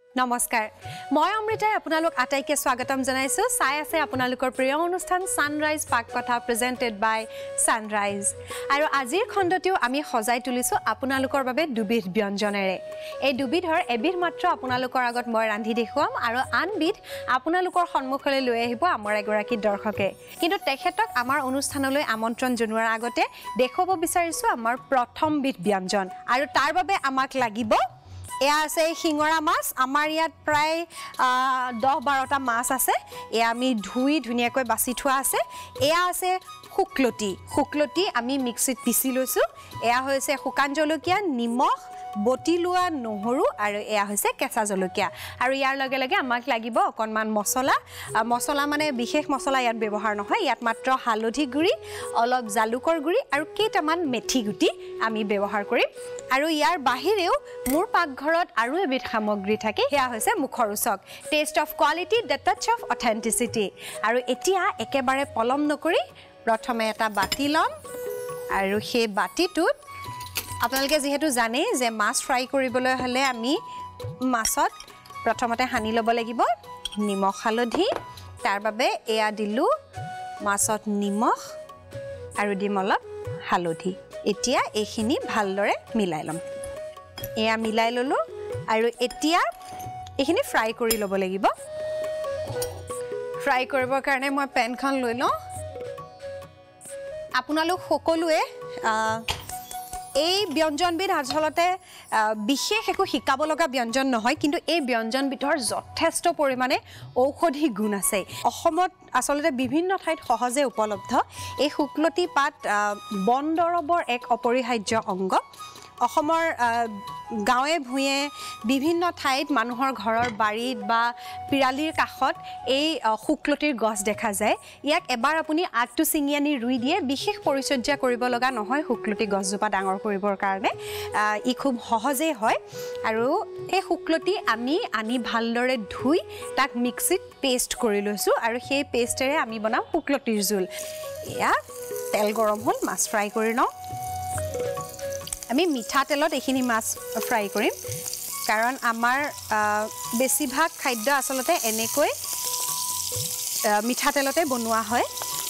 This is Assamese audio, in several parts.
নমস্কাৰ মই অমৃতাই আপোনালোক আটাইকে স্বাগতম জনাইছো চাই আছে আপোনালোকৰ প্ৰিয় অনুষ্ঠান সানৰাইজ পাককথা প্ৰেজেন্টেড বাই সানৰাইজ আৰু আজিৰ খণ্ডটিও আমি সজাই তুলিছো আপোনালোকৰ বাবে দুবিধ ব্যঞ্জনেৰে এই দুবিধৰ এবিধ মাত্ৰ আপোনালোকৰ আগত মই ৰান্ধি দেখুৱাম আৰু আনবিধ আপোনালোকৰ সন্মুখলৈ লৈ আহিব আমাৰ এগৰাকী দৰ্শকে কিন্তু তেখেতক আমাৰ অনুষ্ঠানলৈ আমন্ত্ৰণ জনোৱাৰ আগতে দেখুৱাব বিচাৰিছো আমাৰ প্ৰথমবিধ ব্যঞ্জন আৰু তাৰ বাবে আমাক লাগিব এয়া আছে শিঙৰা মাছ আমাৰ ইয়াত প্ৰায় 10-12টা মাছ আছে এয়া আমি ধুই ধুনিয়াকৈ বাছি থোৱা আছে এয়া আছে শুকলতি আমি মিক্সিত পিছি লৈছো এয়া হৈছে শুকান জলকীয়া নিমখ বটি লোৱা নহৰু আৰু এয়া হৈছে কেঁচা জলকীয়া আৰু ইয়াৰ লগে লগে আমাক লাগিব অকনমান মছলা মানে বিশেষ মছলা ইয়াত ব্যৱহাৰ নহয় ইয়াত মাত্ৰ হালধি গুৰি অলপ জালুকৰ গুৰি আৰু কেইটামান মেথি গুটি আমি ব্যৱহাৰ কৰিম আৰু ইয়াৰ বাহিৰেও মোৰ পাকঘৰত আৰু এবিধ সামগ্ৰী থাকে সেয়া হৈছে মুখৰ ৰুচক taste of quality the touch of authenticity আৰু এতিয়া একেবাৰে পলম নকৰি প্ৰথমে এটা বাটি লম আৰু সেই বাটিটোত আপোনালোকে যেহেতু জানে যে মাছ ফ্ৰাই কৰিবলৈ হলে আমি মাছত প্ৰথমতে হানি ল'ব লাগিব নিমখ হালধি তাৰ বাবে এয়া দিলো মাছত নিমখ আৰু দিম অলপ হালধি এতিয়া এইখিনি ভালদৰে মিলাই লম এয়া মিলাই ললো আৰু এতিয়া এইখিনি ফ্ৰাই কৰি ল'ব লাগিব ফ্ৰাই কৰিবৰ কাৰণে মই পেনখন লৈ লওঁ আপোনালোক সকলোৱে এই ব্যঞ্জনবিধ আচলতে বিশেষ একো শিকাব লগা ব্যঞ্জন নহয় কিন্তু এই ব্যঞ্জনবিধৰ যথেষ্ট পৰিমাণে ঔষধি গুণ আছে অসমত আচলতে বিভিন্ন ঠাইত সহজে উপলব্ধ এই শুকলতি পাত বন দৰৱৰ এক অপৰিহাৰ্য অংগ অসমৰ গাঁৱে ভূঞে বিভিন্ন ঠাইত মানুহৰ ঘৰৰ বাৰীত বা পিৰালিৰ কাষত এই শুকলতিৰ গছ দেখা যায় ইয়াক এবাৰ আপুনি আগটো ছিঙি আনি ৰুই দিয়ে বিশেষ পৰিচৰ্যা কৰিব লগা নহয় শুকলতি গছজোপা ডাঙৰ কৰিবৰ কাৰণে ই খুব সহজেই হয় আৰু এই শুকলতি আমি আনি ভালদৰে ধুই তাক মিক্সিত পেষ্ট কৰি লৈছোঁ আৰু সেই পেষ্টেৰে আমি বনাম শুকলতিৰ জোল এয়া তেল গৰম হ'ল মাছ ফ্ৰাই কৰি লওঁ আমি মিঠা তেলত এইখিনি মাছ ফ্ৰাই কৰিম কাৰণ আমাৰ বেছিভাগ খাদ্য আচলতে এনেকৈ মিঠা তেলতে বনোৱা হয়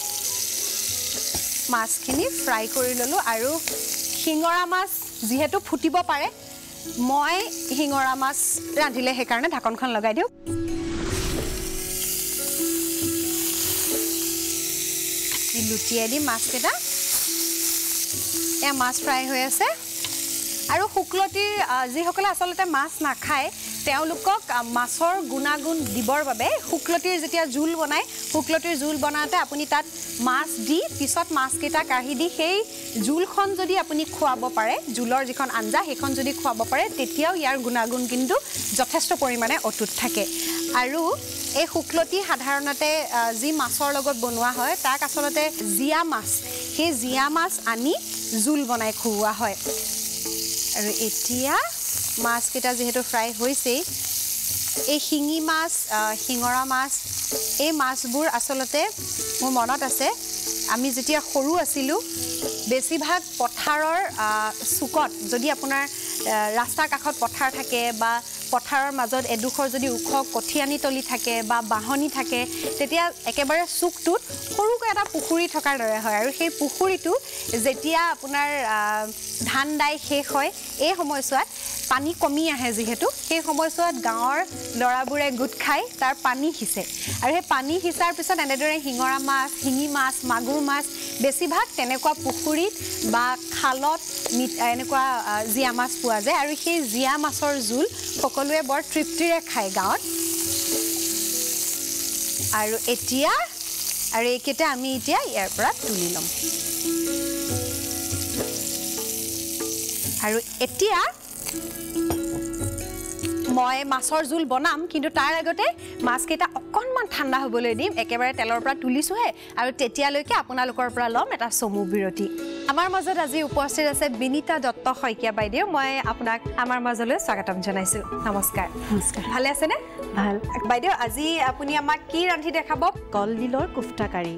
মাছখিনি ফ্ৰাই কৰি ল'লোঁ আৰু শিঙৰা মাছ যিহেতু ফুটিব পাৰে মই শিঙৰা মাছ ৰান্ধিলে সেইকাৰণে ঢাকনখন লগাই দিওঁ লুটিয়াই দিম মাছকেইটা এয়া মাছ ফ্ৰাই হৈ আছে আৰু শুকলতিৰ যিসকলে আচলতে মাছ নাখায় তেওঁলোকক মাছৰ গুণাগুণ দিবৰ বাবে শুকলতিৰ যেতিয়া জোল বনায় শুকলতিৰ জোল বনাওঁতে আপুনি তাত মাছ দি পিছত মাছকেইটা কাঢ়ি দি সেই জোলখন যদি আপুনি খুৱাব পাৰে জোলৰ যিখন আঞ্জা সেইখন যদি খুৱাব পাৰে তেতিয়াও ইয়াৰ গুণাগুণ কিন্তু যথেষ্ট পৰিমাণে অটুট থাকে আৰু এই শুকলতি সাধাৰণতে যি মাছৰ লগত বনোৱা হয় তাক আচলতে জীয়া মাছ সেই জীয়া মাছ আনি জোল বনাই খুওৱা হয় আৰু এতিয়া মাছকেইটা যিহেতু ফ্ৰাই হৈছেই এই শিঙি মাছ শিঙৰা মাছ এই মাছবোৰ আচলতে মোৰ মনত আছে আমি যেতিয়া সৰু আছিলোঁ বেছিভাগ পথাৰৰ চুকত যদি আপোনাৰ ৰাস্তাৰ কাষত পথাৰ থাকে বা পথাৰৰ মাজত এডোখৰ যদি ওখ কঠিয়ানি থাকে বা বাহনি থাকে তেতিয়া একেবাৰে চুকটোত সৰুকৈ এটা পুখুৰী থকাৰ দৰে হয় আৰু সেই পুখুৰীটো যেতিয়া আপোনাৰ ধান দাই শেষ হয় এই সময়ছোৱাত পানী কমি আহে যিহেতু সেই সময়ছোৱাত গাঁৱৰ ল'ৰাবোৰে গোট খাই তাৰ পানী সিঁচে আৰু সেই পানী সিঁচাৰ পিছত এনেদৰে শিঙৰা মাছ শিঙি মাছ মাগুৰ মাছ বেছিভাগ তেনেকুৱা পুখুৰীত বা খালত এনেকুৱা জীয়া মাছ পোৱা যায় আৰু সেই জীয়া মাছৰ জোল সকলোৱে বৰ তৃপ্তিৰে খায় গাঁৱত আৰু এইকেইটা আমি এতিয়া ইয়াৰ পৰা তুলি ল'ম আৰু এতিয়া মই মাছৰ জোল বনাম কিন্তু তাৰ আগতে মাছকেইটা অকণমান ঠাণ্ডা হ'বলৈ দিম একেবাৰে তেলৰ পৰা তুলিছোঁহে আৰু তেতিয়ালৈকে আপোনালোকৰ পৰা ল'ম এটা চমু বিৰতি আমাৰ মাজত আজি উপস্থিত আছে বিনীতা দত্ত শইকীয়া বাইদেউ মই আপোনাক আমাৰ মাজলৈ স্বাগতম জনাইছোঁ নমস্কাৰ নমস্কাৰ ভালে আছেনে ভাল বাইদেউ আজি আপুনি আমাক কি ৰান্ধি দেখাব কলডিলৰ কোফটা কাৰী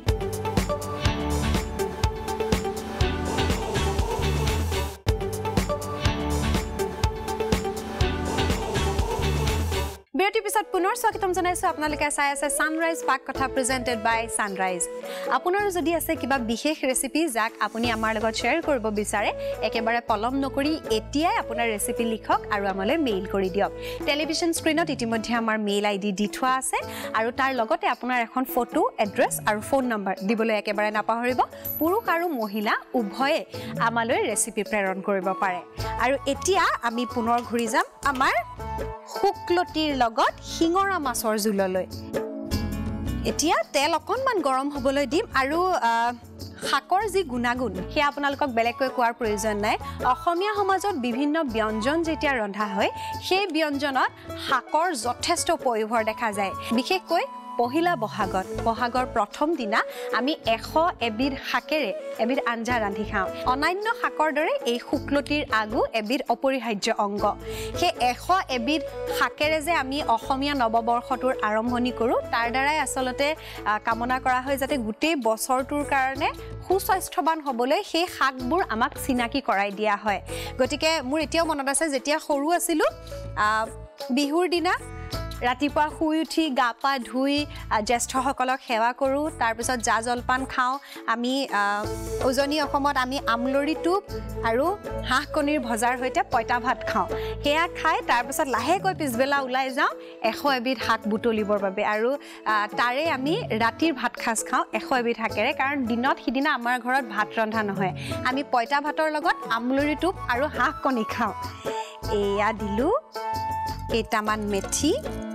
পিছত পুনৰ স্বাগতম জনাইছো আপোনালোকে চাই আছে সানৰাইজ পাক কথা প্ৰেজেন্টেড বাই সানৰাইজ আপোনাৰ যদি আছে কিবা বিশেষ ৰেচিপি যাক আপুনি আমাৰ লগত শেয়াৰ কৰিব বিচাৰে একেবাৰে পলম নকৰি এতিয়াই আপোনাৰ ৰেচিপি লিখক আৰু আমালৈ মেইল কৰি দিয়ক টেলিভিছন স্ক্ৰিনত ইতিমধ্যে আমাৰ মেইল আইডি দি থোৱা আছে আৰু তাৰ লগতে আপোনাৰ এখন ফটো এড্ৰেছ আৰু ফোন নম্বৰ দিবলৈ একেবাৰে নাপাহৰিব পুৰুষ আৰু মহিলা উভয়ে আমালৈ ৰেচিপি প্ৰেৰণ কৰিব পাৰে আৰু এতিয়া আমি পুনৰ ঘূৰি যাম আমাৰ শুকলতিৰ লগত শিঙৰা মাছৰ জুললৈ এতিয়া তেল অকনমান গৰম হ'বলৈ দিম আৰু শাকৰ যি গুণাগুণ সেয়া আপোনালোকক বেলেগকৈ কোৱাৰ প্ৰয়োজন নাই অসমীয়া সমাজত বিভিন্ন ব্যঞ্জন যেতিয়া ৰন্ধা হয় সেই ব্যঞ্জনত শাকৰ যথেষ্ট পয়োভৰ দেখা যায় বিশেষকৈ পহিলা বহাগৰ প্ৰথম দিনা আমি 100 এবিধ শাকেৰে এবিধ আঞ্জা ৰান্ধি খাওঁ অনান্য শাকৰ দৰে এই শুকলতিৰ আগু এবিধ অপৰিহাৰ্য অংগ সেই 100 এবিধ শাকেৰে যে আমি অসমীয়া নৱবৰ্ষটোৰ আৰম্ভণি কৰোঁ তাৰ দ্বাৰাই আচলতে কামনা কৰা হয় যাতে গোটেই বছৰটোৰ কাৰণে সুস্বাস্থ্যৱান হ'বলৈ সেই শাকবোৰ আমাক চিনাকি কৰাই দিয়া হয় গতিকে মোৰ এতিয়াও মনত আছে যেতিয়া সৰু আছিলোঁ বিহুৰ দিনা ৰাতিপুৱা শুই উঠি গা পা ধুই জ্যেষ্ঠসকলক সেৱা কৰোঁ তাৰপিছত জা জলপান খাওঁ আমি উজনি অসমত আমি আমলৰি টোপ আৰু হাঁহ কণীৰ ভজাৰ সৈতে পঁইতা ভাত খাওঁ সেয়া খাই তাৰপিছত লাহেকৈ পিছবেলা ওলাই যাওঁ 100 এবিধ শাক বুটলিবৰ বাবে আৰু তাৰে আমি ৰাতিৰ ভাত সাজ খাওঁ 100 এবিধ শাকেৰে কাৰণ দিনত সিদিনা আমাৰ ঘৰত ভাত ৰন্ধা নহয় আমি পঁইতা ভাতৰ লগত আমলৰি টোপ আৰু হাঁহ কণী খাওঁ এয়া দিলোঁ কেইটামান মেথি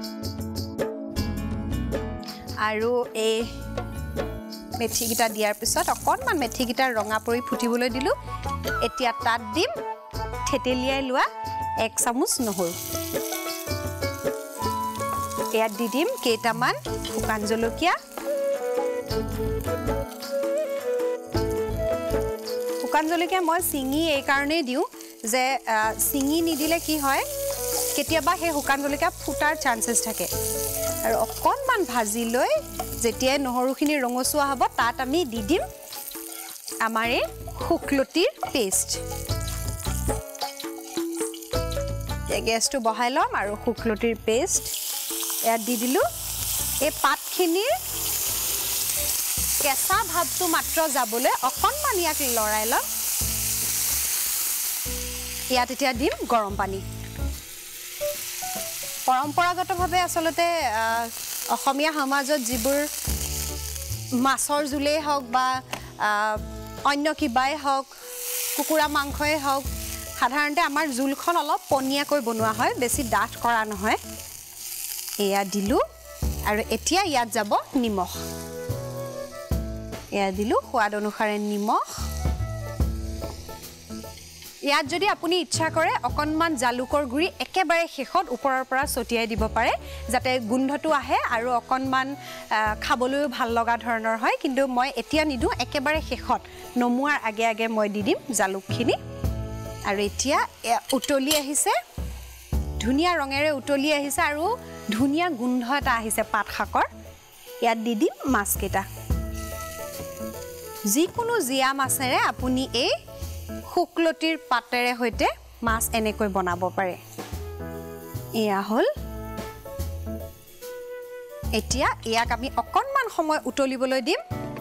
আৰু এই মেথিকেইটা দিয়াৰ পিছত অকণমান মেথিকেইটা ৰঙা পৰি ফুটিবলৈ দিলোঁ এতিয়া তাত দিম থেতেলিয়াই লোৱা 1 চামুচ নহৰু ইয়াত দি দিম কেইটামান শুকান জলকীয়া মই চিঙি এই কাৰণেই দিওঁ যে চিঙি নিদিলে কি হয় কেতিয়াবা সেই শুকান জলকীয়া ফুটাৰ চান্সেছ থাকে আৰু অকণমান ভাজি লৈ যেতিয়াই নহৰুখিনি ৰঙচুৱা হ'ব তাত আমি দি দিম আমাৰ এই শুকলতিৰ পেষ্ট গেছটো বহাই ল'ম আৰু শুকলতিৰ পেষ্ট ইয়াত দি দিলোঁ এই পাতখিনিৰ কেঁচা ভাৱটো মাত্ৰ যাবলৈ অকণমান ইয়াক লৰাই ল'ম ইয়াত এতিয়া দিম গৰম পানী পৰম্পৰাগতভাৱে আচলতে অসমীয়া সমাজত যিবোৰ মাছৰ জোলেই হওক বা অন্য কিবাই হওক কুকুৰা মাংসই হওক সাধাৰণতে আমাৰ জোলখন অলপ পনীয়াকৈ বনোৱা হয় বেছি ডাঠ কৰা নহয় এয়া দিলোঁ আৰু এতিয়া ইয়াত যাব নিমখ এয়া দিলোঁ সোৱাদ অনুসাৰে নিমখ ইয়াত যদি আপুনি ইচ্ছা কৰে অকণমান জালুকৰ গুড়ি একেবাৰে শেষত ওপৰৰ পৰা ছটিয়াই দিব পাৰে যাতে গোন্ধটো আহে আৰু অকণমান খাবলৈও ভাল লগা ধৰণৰ হয় কিন্তু মই এতিয়া নিদিওঁ একেবাৰে শেষত নমুৱাৰ আগে আগে মই দি দিম জালুকখিনি আৰু এতিয়া উতলি আহিছে ধুনীয়া ৰঙেৰে উতলি আহিছে আৰু ধুনীয়া গোন্ধ এটা আহিছে পাত শাকৰ ইয়াত দি দিম মাছকেইটা যিকোনো জীয়া মাছেৰে আপুনি এই শুকলতিৰ পাতেৰে সৈতে মাছ এনেকৈ বনাব পাৰে এয়া হ'ল এতিয়া ইয়াক আমি অকণমান সময় উতলিবলৈ দিম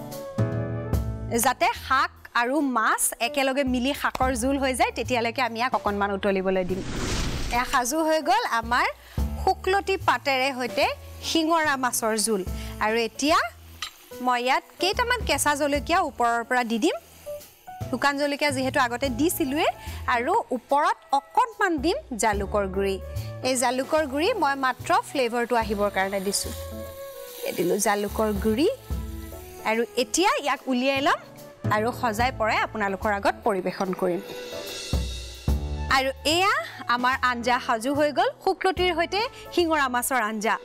যাতে শাক আৰু মাছ একেলগে মিলি শাকৰ জোল হৈ যায় তেতিয়ালৈকে আমি ইয়াক অকণমান উতলিবলৈ দিম এয়া সাজু হৈ গ'ল আমাৰ শুকলতি পাতেৰে সৈতে শিঙৰা মাছৰ জোল আৰু এতিয়া মই ইয়াত কেইটামান কেঁচা জলকীয়া ওপৰৰ পৰা দি দিম শুকান জলকীয়া যিহেতু আগতে দিছিলোঁৱে আৰু ওপৰত অকণমান দিম জালুকৰ গুড়ি এই জালুকৰ গুড়ি মই মাত্ৰ ফ্লেভাৰটো আহিবৰ কাৰণে দিছোঁ দিলোঁ জালুকৰ গুড়ি আৰু এতিয়া ইয়াক উলিয়াই ল'ম আৰু সজাই পৰাই আপোনালোকৰ আগত পৰিৱেশন কৰিম আৰু এয়া আমাৰ আঞ্জা সাজু হৈ গ'ল শুকলতিৰ সৈতে শিঙৰা মাছৰ আঞ্জা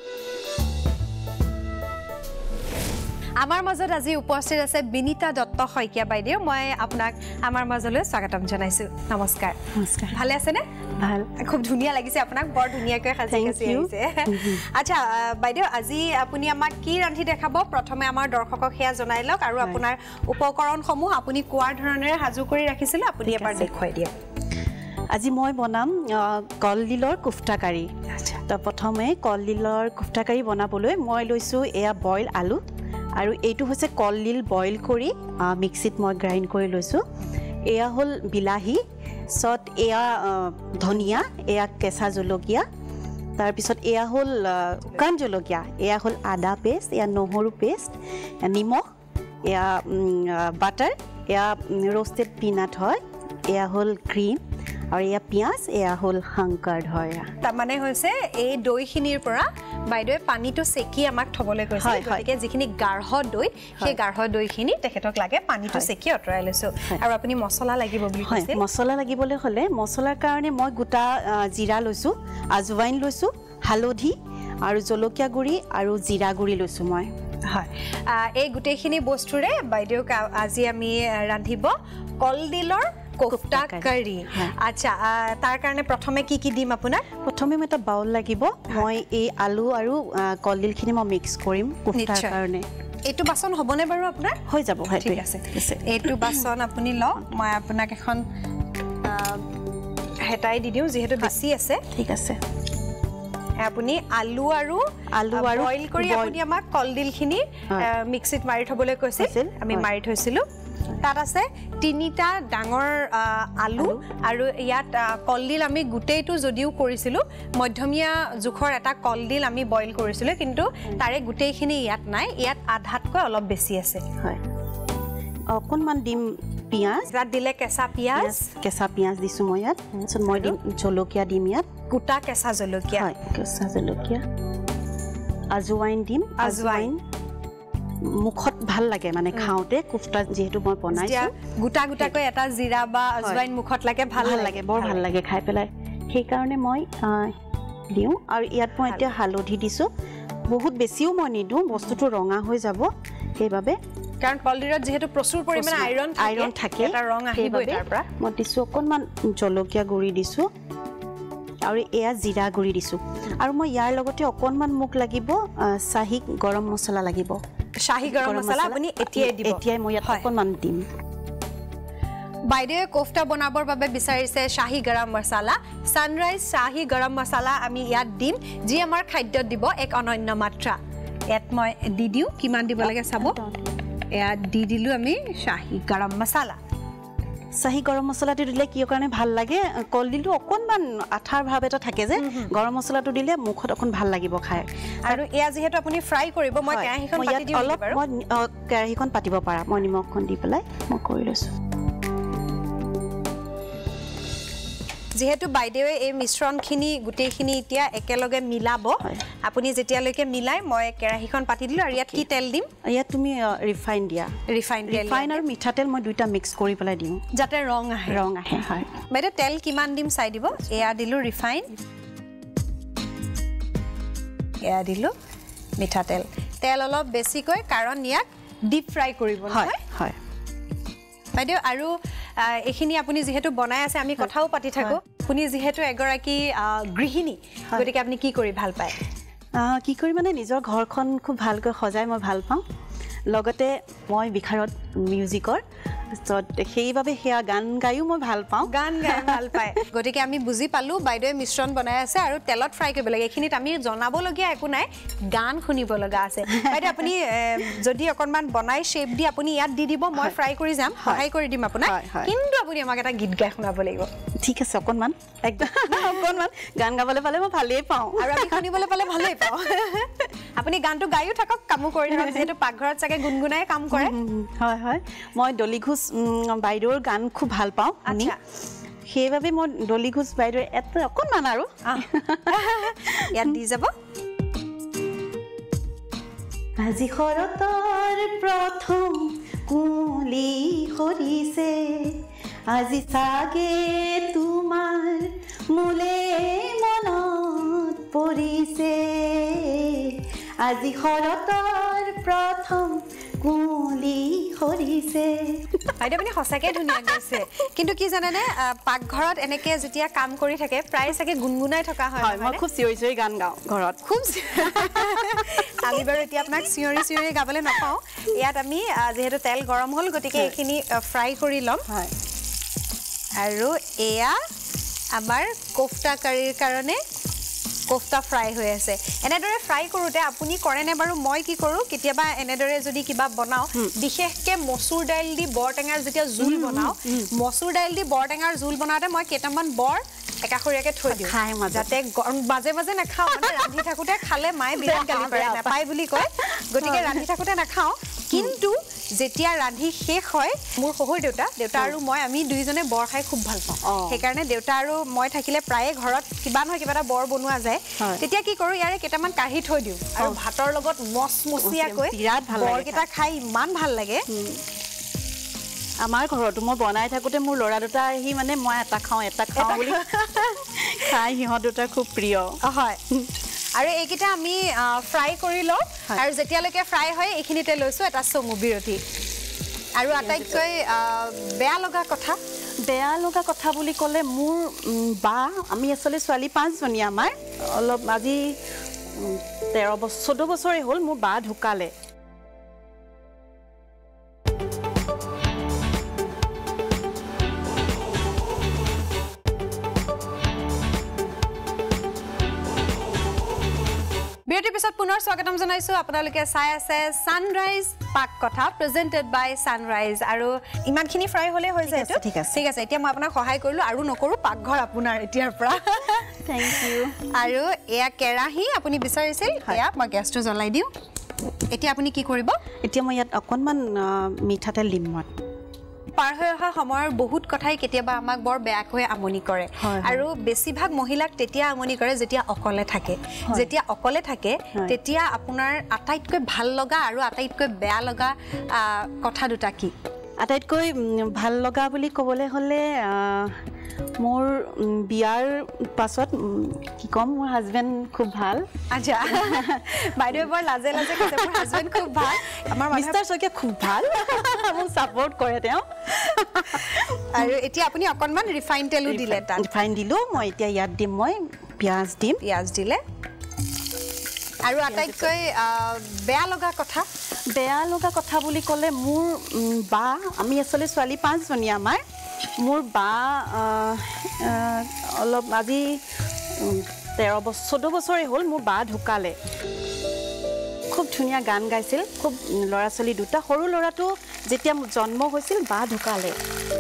আমাৰ মাজত আজি উপস্থিত আছে বিনীতা দত্ত শইকীয়া বাইদেউ মই আপোনাক আমাৰ মাজলৈ স্বাগতম জনাইছো নমস্কাৰ নমস্কাৰ ভালে আছেনে ভাল খুব ধুনীয়া লাগিছে আপোনাক বৰ ধুনীয়াকৈ সাজি আহিছে আচ্ছা বাইদেউ আজি আপুনি আমাক কি ৰান্ধি দেখাব প্ৰথমে আমাৰ দৰ্শকক সেয়া জনাই লওক আৰু আপোনাৰ উপকৰণসমূহ আপুনি কোৱাৰ ধৰণেৰে সাজু কৰি ৰাখিছিল আপুনি এবাৰ দেখুৱাই দিয়ক আজি মই বনাম কলডিলৰ কোফটা কাৰী তো প্ৰথমে কলডিলৰ কোফটা কাৰী বনাবলৈ মই লৈছোঁ এয়া বইল আলু আৰু এইটো হৈছে কলডিল বইল কৰি মিক্সিত মই গ্ৰাইণ্ড কৰি লৈছোঁ এয়া হ'ল বিলাহী সত এয়া ধনিয়া এয়া কেঁচা জলকীয়া তাৰপিছত এয়া হ'ল শুকান জলকীয়া এয়া হ'ল আদা পেষ্ট এয়া নহৰু পেষ্ট নিমখ এয়া বাটাৰ এয়া ৰোষ্টেড পিনাট হয় এয়া হ'ল ক্ৰীম আৰু এয়া পিঁয়াজ এয়া হ'ল হাংকাৰ্ড হয় তাৰমানে হৈছে এই দৈখিনিৰ পৰা বাইদেৱে পানীটো চেকি আমাক থবলৈ কৈছে গতিকে যিখিনি গাঢ় দৈ সেই গাঢ় দৈখিনি তেখেতক লাগে পানীটো চেকি অতৰাই লৈছো আৰু আপুনি মছলা লাগিব বুলি কৈছে মছলা লাগিবলৈ হ'লে মছলাৰ কাৰণে মই গোটা জিৰা লৈছোঁ আজৱাইন লৈছোঁ হালধি আৰু জলকীয়া গুড়ি আৰু জিৰা গুড়ি লৈছোঁ মই হয় এই গোটেইখিনি বস্তুৰে বাইদেউক আজি আমি ৰান্ধিব কলডিলৰ কোফটা কাৰী আচ্ছা তাৰ কাৰণে প্ৰথমে কি দিম আপোনাক প্ৰথমে মই এটা বাউল লাগিব মই এই আলু আৰু কলডিলখিনি মই মিক্স কৰিম কোফটাৰ কাৰণে এইটো বাচন হ'বনে বাৰু আপোনাৰ হৈ যাব ঠিক আছে এইটো বাচন আপুনি লওক মই আপোনাক এখন হেতাই দি দিওঁ যিহেতু বেছি আছে ঠিক আছে আপুনি আলু আৰু বইল কৰি আপুনি আমাক কলডিলখিনি মিক্সিত মাৰি থবলৈ কৈছিল আমি মাৰি থৈছিলোঁ তাত আছে 3টা ডাঙৰ আলু আৰু ইয়াত কলডিল আমি গোটেইটো যদিও কৰিছিলোঁ মধ্যমীয়া জোখৰ এটা কলডিল আমি বইল কৰিছিলোঁ কিন্তু তাৰে গোটেইখিনি ইয়াত নাই ইয়াত আধাতকৈ অলপ বেছি আছে হয় অকণমান দিম পিঁয়াজ তাত দিলে কেঁচা পিঁয়াজ দিছোঁ মই ইয়াত তাৰপিছত মই দিম জলকীয়া দিম ইয়াত গোটা কেঁচা জলকীয়া কেঁচা জলকীয়া আজৱাইন দিম আজৱাইন মুখত ভাল লাগে মানে খাওঁতে কোফটা যেহেতু মই বনাইছোঁ গোটাকৈ এটা জিৰা বা আজৱাইন মুখত লাগে ভাল লাগে বৰ ভাল লাগে খাই পেলাই সেইকাৰণে মই দিওঁ আৰু ইয়াত মই এতিয়া হালধি দিছোঁ বহুত বেছিও মই নিদিওঁ বস্তুটো ৰঙা হৈ যাব সেইবাবে কাৰণ কলডিলত যেহেতু প্ৰচুৰ পৰিমাণে আইৰণ থাকে এটা ৰং আহিবই তাৰ পৰা মই দিছোঁ অকণমান জলকীয়া গুড়ি দিছোঁ আৰু এয়া জিৰা গুড়ি দিছোঁ আৰু মই ইয়াৰ লগতে অকণমান মোক লাগিব চাহী গৰম মছলা লাগিব শাহী গৰম মছলা আপুনি এতিয়াই মই ইয়াত অকণমান দিম বাইদেৱে কোফটা বনাবৰ বাবে বিচাৰিছে শাহী গৰম মছলা সানৰাইজ শাহী গৰম মছলা আমি ইয়াত দিম যি আমাৰ খাদ্যত দিব এক অনন্য মাত্ৰা ইয়াত মই দি দিওঁ কিমান দিব লাগে চাব ইয়াত দি দিলোঁ আমি শাহী গৰম মছলা চাহী গৰম মছলাটো দিলে কি কাৰণে ভাল লাগে কলডিলটো অকণমান আঠাৰ ভাৱ এটা থাকে যে গৰম মছলাটো দিলে মুখত অকণ ভাল লাগিব খাই আৰু এয়া যিহেতু আপুনি ফ্ৰাই কৰিব মই কেৰাহীখন পাতি দিওঁ অলপ মই কেৰাহীখন পাতিব পাৰা মই নিমখখন দি পেলাই মই কৰি লৈছোঁ যেহেতু বাইদেৱে এই মিশ্ৰণখিনি গোটেইখিনি এতিয়া একেলগে মিলাব আপুনি যেতিয়ালৈকে মিলাই মই কেৰাহীখন পাতি দিলোঁ আৰু ইয়াত কি তেল দিম ইয়াত তুমি ৰিফাইন দিয়া ৰিফাইন আৰু মিঠাতেল মই দুইটা মিক্স কৰি পেলাই দিওঁ যাতে ৰং আহে হয় বাইদেউ তেল কিমান দিম চাই দিব এয়া দিলোঁ ৰিফাইন এয়া দিলোঁ মিঠাতেল তেল অলপ বেছিকৈ কাৰণ ইয়াক ডিপ ফ্ৰাই কৰিব হয় বাইদেউ আৰু এইখিনি আপুনি যেহেতু বনাই আছে আমি কথাও পাতি থাকোঁ আপুনি যিহেতু এগৰাকী গৃহিণী গতিকে আপুনি কি কৰি ভাল পায় কি কৰি মানে নিজৰ ঘৰখন খুব ভালকৈ সজাই মই ভাল পাওঁ লগতে মই বিশাৰত মিউজিকৰ সেইবাবে সেয়া গান গায়ো মই ভাল পাওঁ গান গাই ভাল পায় গতিকে আমি বুজি পালোঁ বাইদেৱে মিশ্ৰণ বনাই আছে আৰু তেলত ফ্ৰাই কৰিব লাগে এইখিনিত আমি জনাবলগীয়া একো নাই গান শুনিব লগা আছে বাইদেউ আপুনি যদি অকণমান বনাই শ্বেপ দি আপুনি ইয়াত দি দিব মই ফ্ৰাই কৰি যাম সহায় কৰি দিম আপোনাক কিন্তু আপুনি আমাক এটা গীত গাই শুনাব লাগিব ঠিক আছে অকণমান অকণমান গান গাবলৈ পালে মই ভালেই পাওঁ আৰু আমি শুনিবলৈ পালে ভালেই পাওঁ আপুনি গানটো গায়ো থাকক কামো কৰি থাকক যিহেতু পাকঘৰত চাগে গুণগুণাই কাম কৰে হয় মই দলি ঘোষ বাইদেউৰ গান খুব ভাল পাওঁ সেইবাবে মই দলি ঘোষ বাইদেউৰ এটা অকণমান আৰু ইয়াত দি যাব আজি শৰতৰ প্ৰথম কুলি সৰিছে আজি চাগে তোমাৰ মোলে মনত পৰিছে আজি শৰতৰ প্ৰথম কুলি সৰিছে বাইদেউ আপুনি সঁচাকৈ ধুনীয়া গাইছে কিন্তু কি জানেনে পাকঘৰত এনেকৈ যেতিয়া কাম কৰি থাকে প্ৰায় চাগে গুণগুণাই থকা হয় মই খুব চিঞৰি গান গাওঁ ঘৰত খুব আমি বাৰু এতিয়া আপোনাক চিঞৰি গাবলৈ নাপাওঁ ইয়াত আমি যিহেতু তেল গৰম হ'ল গতিকে এইখিনি ফ্ৰাই কৰি ল'ম আৰু এয়া আমাৰ কোফটা কাৰীৰ কাৰণে কোফটা ফ্ৰাই হৈ আছে এনেদৰে ফ্ৰাই কৰোতে আপুনি কৰেনে বাৰু মই কি কৰো কেতিয়াবা এনেদৰে যদি কিবা বনাও বিশেষকে মসুৰ দাইল দি বৰটেঙাৰ যেতিয়া জুল বনাও মসুৰ দাইল দি বৰটেঙাৰ জুল বনাওতে মই কেটামান বৰ একাখৰীয়াকে থৈ দিও যাতে বাজে বাজে নাখাও মানে ৰান্ধি থাকোতে খালে মায়ে বিৰাট গালি পাৰে নাপাই বুলি কয় গতিকে ৰান্ধি থাকোতে নাখাও কিন্তু যেতিয়া ৰান্ধি শেষ হয় মোৰ শহুৰ দেউতা আৰু মই আমি দুইজনে বৰ খাই খুব ভাল পাওঁ সেই কাৰণে দেউতা আৰু মই থাকিলে প্ৰায়ে ঘৰত কিবা নহয় কিবা এটা বৰ বনোৱা যায় তেতিয়া কি কৰো ইয়াৰে কেটামান কাঢ়ি থৈ দিও আৰু ভাতৰ লগত মচমচিয়াকৈ বিৰাট ভাল লাগে বৰকেটা খাই ইমান ভাল লাগে আমাৰ ঘৰতো মই বনাই থাকোতে মোৰ লৰা দুটা আহি মানে মই এটা খাওঁ বুলি খাই সিহঁত দুটা খুব প্ৰিয় হয় আৰু এইকেইটা আমি ফ্ৰাই কৰি লওঁ আৰু যেতিয়ালৈকে ফ্ৰাই হয় এইখিনিতে লৈছো এটা চমু বিৰতি আৰু আটাইতকৈ বেয়া লগা কথা বুলি ক'লে মোৰ বা আমি আসলে ছোৱালী 5 জনী আমাৰ অলপ আজি 14 বছৰে হ'ল মোৰ বা ঢুকালে বিৰতিৰ পিছত পুনৰ স্বাগতম জনাইছো আপোনালোকে চাই আছে সানৰাইজ পাককথা প্ৰেজেন্টেড বাই সানৰাইজ আৰু ইমানখিনি ফ্ৰাই হলে হৈ যায় ঠিক আছে এতিয়া মই আপোনাক সহায় কৰিলো আৰু নকৰো পাকঘৰ আপোনাৰ এতিয়াৰ পৰা থ্যাংক ইউ আৰু এয়া কেৰাহী আপুনি বিচাৰিছিল এয়া মই গেছটো জ্বলাই দিও এতিয়া আপুনি কি কৰিব এতিয়া মই ইয়াত অকনমান মিঠাতেল দিম মই পাৰ হৈ অহা সময়ৰ বহুত কথাই কেতিয়াবা আমাক বৰ বেয়াকৈ আমনি কৰে আৰু বেছিভাগ মহিলাক তেতিয়া আমনি কৰে যেতিয়া অকলে থাকে তেতিয়া আপোনাৰ আটাইতকৈ ভাল লগা আৰু আটাইতকৈ বেয়া লগা কথা দুটা কি আটাইতকৈ ভাল লগা বুলি ক'বলৈ হলে মোৰ বিয়াৰ পাছত কি কম মোৰ হাজবেণ্ড খুব ভাল আচ্ছা বাইদেউ বৰ লাজে কৈছে মোৰ হাজবেণ্ড খুব ভাল আমাৰ মিষ্টাৰ শইকীয়া খুব ভাল মোক সাপোৰ্ট কৰে তেওঁ আৰু এতিয়া আপুনি অকনমান ৰিফাইন তেলো দিলে তাত ৰিফাইন দিলো মই এতিয়া ইয়াত দিম মই পিয়াজ দিলে আৰু আটাইতকৈ বেয়া লগা কথা বুলি ক'লে মোৰ বা আমি আসলে ছোৱালী 5 জনী আমাৰ মোৰ বা অলপ আজি 14 বছৰে হ'ল মোৰ বা ঢুকালে খুব ধুনীয়া গান গাইছিল খুব ল'ৰা ছোৱালী দুটা সৰু ল'ৰাটো যেতিয়া জন্ম হৈছিল বা ঢুকালে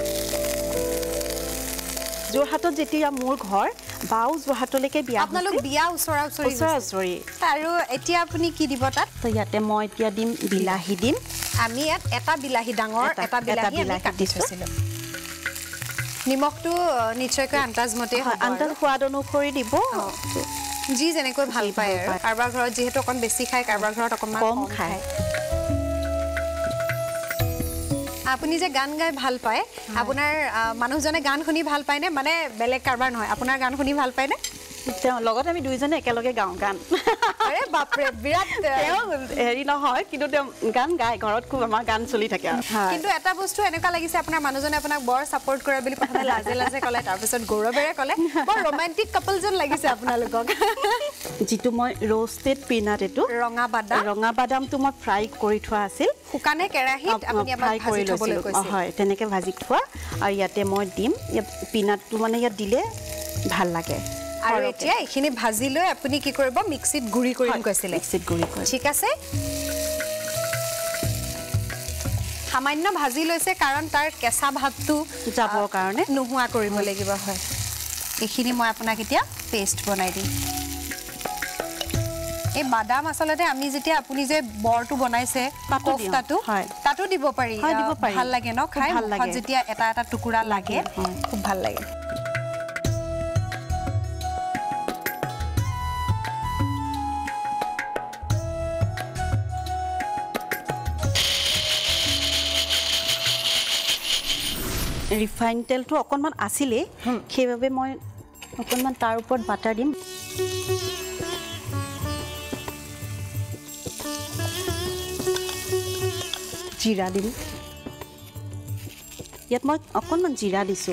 যোৰহাটত যেতিয়া মোৰ ঘৰ বাও যোৰহাটলৈকে বিয়া আপোনালোক বিয়া ওচৰা-ওচৰি আৰু এতিয়া আপুনি কি দিব তাত তো ইয়াতে মই এতিয়া দিম বিলাহী দিম আমি ইয়াত এটা বিলাহী ডাঙৰ এটা বিলাহী কাটি থৈছিলোঁ নিমখটো নিশ্চয়কৈ আন্দাজমতে আন্দাজ সোৱাদ অনুসৰি দিব যি যেনেকৈ ভাল পায় আৰু কাৰোবাৰ ঘৰত যিহেতু অকণ বেছি খায় কাৰোবাৰ ঘৰত অকণমান কম খায় আপুনি যে গান গাই ভাল পায় আপোনাৰ মানুহজনে গান শুনি ভাল পায় নে মানে বেলেগ কাৰোবাৰ নহয় আপোনাৰ গান শুনি ভাল পায় নে তেওঁ লগত আমি দুইজনে একেলগে গাওঁ গান আৰে বাপৰে বিৰাট তেওঁ হেৰি নহয় কিন্তু তেওঁ গান গায় ঘৰত খুব আমাৰ গান চলি থাকে কিন্তু এটা বস্তু এনেকুৱা লাগিছে আপোনাৰ মানুহজনে আপোনাক বৰ ছাপোৰ্ট কৰে বুলি প্ৰথমে লাজে ক'লে তাৰপিছত গৌৰৱেৰে ক'লে বৰ ৰোমান্টিক কাপল যেন লাগিছে আপোনালোকক যিটো মই ৰোষ্টেড পিনাট এইটো ৰঙা বাদামটো মই ফ্ৰাই কৰি থোৱা আছিল শুকানে কেৰাহীত আপুনি আমাক ভাজি থবলৈ কৈছে হয় তেনেকৈ ভাজি থোৱা আৰু ইয়াতে মই দিম পিনাটটো মানে ইয়াত দিলে ভাল লাগে আৰু এতিয়া এইখিনি ভাজি লৈ আপুনি কি কৰিব মিক্সিত গুড়ি কৰিম কৈছিলে ঠিক আছে সামান্য ভাজি লৈছে কাৰণ তাৰ কেঁচা ভাৱটো যাবৰ কাৰণে নোহোৱা কৰিব লাগিব হয় এইখিনি মই আপোনাক এতিয়া পেষ্ট বনাই দিম এই বাদাম আসলতে আমি যেতিয়া আপুনি যে বৰটো বনাইছে কোফটাটো তাতো দিব পাৰি ভাল লাগে ন খাই যেতিয়া এটা টুকুৰা লাগে খুব ভাল লাগে ৰিফাইন তেলটো অকনমান আছিলে সেইবাবে মই অকনমান তাৰ ওপৰত বাটাৰ দিম জিৰা দিম ইয়াত মই অকনমান জিৰা দিছো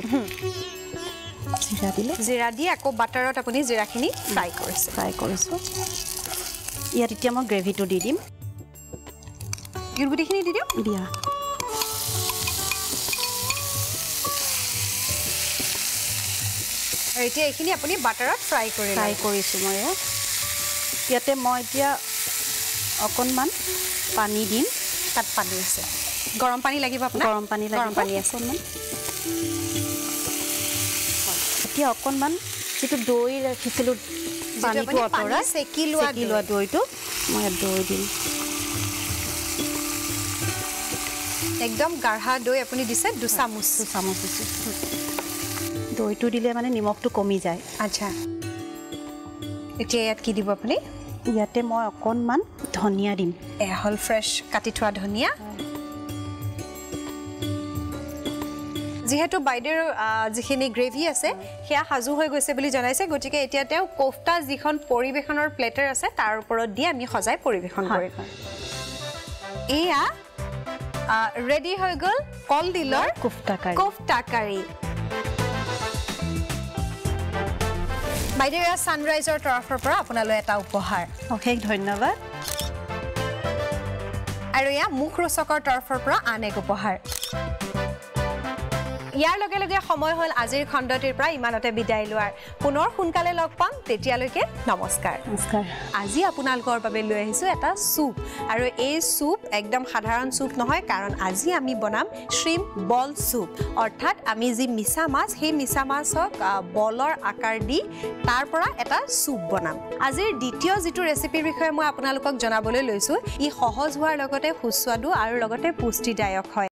জিৰা দি আকৌ বাটাৰত আপুনি জিৰাখিনি ফ্ৰাই কৰিছো ইয়াত এতিয়া মই গ্ৰেভিটো দি দিম গুটিখিনি দি দিওঁ দিয়া আৰু এতিয়া এইখিনি আপুনি বাটাৰত ফ্ৰাই কৰিছোঁ মই ইয়াতে মই এতিয়া অকণমান পানী দিম তাত পানী আছে গৰম পানী লাগিব আপোনাক গৰম পানী আছে এতিয়া অকণমান যিটো দৈ ৰাখিছিলোঁ পানীটো অঁতৰাই চেকি লোৱা দৈটো মই ইয়াত দৈ দিম একদম গাঢ়া দৈ আপুনি দিছে 2 চামুচ দিছোঁ দৈটো দিলে মানে নিমখটো কমি যায় আচ্ছা এতিয়া ইয়াত কি দিব আপুনি ইয়াতে মই অকণমান ধনিয়া দিম হল ফ্ৰেছ কাটি থোৱা ধনিয়া যেহেতু বাইদেউৰ যিখিনি গ্ৰেভি আছে সেয়া সাজু হৈ গৈছে বুলি জনাইছে গতিকে এতিয়া তেওঁ কোফটা যিখন পৰিবেশনৰ প্লেটাৰ আছে তাৰ ওপৰত দি আমি সজাই পৰিবেশন কৰিম এয়া ৰেডি হৈ গ'ল কলডিলৰ কোফটা কাৰী বাইদেউ সানৰাইজৰ তৰফৰ পৰা আপোনালৈ এটা উপহাৰ অশেষ ধন্যবাদ আৰু এয়া মুখ ৰোচকৰ তৰফৰ পৰা আন এক উপহাৰ ইয়াৰ লগে লগে সময় হ'ল আজিৰ খণ্ডটিৰ পৰা ইমানতে বিদায় লোৱাৰ পুনৰ সোনকালে লগ পাম তেতিয়ালৈকে নমস্কাৰ আজি আপোনালোকৰ বাবে লৈ আহিছোঁ এটা চুপ আৰু এই চুপ একদম সাধাৰণ চুপ নহয় কাৰণ আজি আমি বনাম শ্ৰিম্প বল চুপ অৰ্থাৎ আমি যি মিছা মাছ সেই মিছা মাছক বলৰ আকাৰ দি তাৰ পৰা এটা চুপ বনাম আজিৰ দ্বিতীয় যিটো ৰেচিপিৰ বিষয়ে মই আপোনালোকক জনাবলৈ লৈছোঁ ই সহজ হোৱাৰ লগতে সুস্বাদু আৰু লগতে পুষ্টিদায়ক হয়